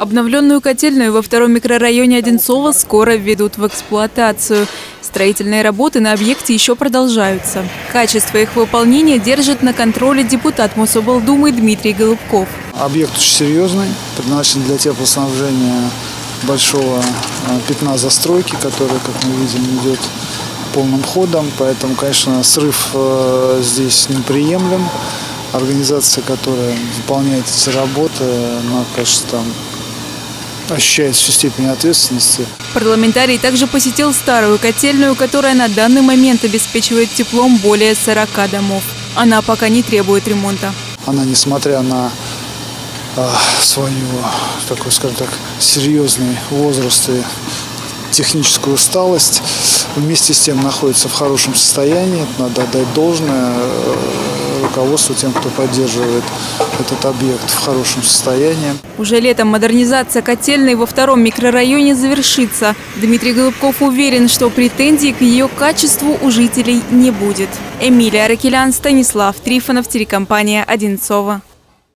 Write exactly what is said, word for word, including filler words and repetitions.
Обновленную котельную во втором микрорайоне Одинцово скоро введут в эксплуатацию. Строительные работы на объекте еще продолжаются. Качество их выполнения держит на контроле депутат Мособлдумы Дмитрий Голубков. Объект очень серьезный, предназначен для теплоснабжения большого пятна застройки, который, как мы видим, идет полным ходом. Поэтому, конечно, срыв здесь неприемлем. Организация, которая выполняет эти работы, она, конечно, там ощущает всю степень ответственности. Парламентарий также посетил старую котельную, которая на данный момент обеспечивает теплом более сорока домов. Она пока не требует ремонта. Она, несмотря на э, свою, такой, скажем так, серьезный возраст и техническую усталость, вместе с тем находится в хорошем состоянии. Надо отдать должное руководству, тем, кто поддерживает этот объект в хорошем состоянии. Уже летом модернизация котельной во втором микрорайоне завершится. Дмитрий Голубков уверен, что претензий к ее качеству у жителей не будет. Эмилия Ракелян, Станислав Трифонов, телекомпания «Одинцово».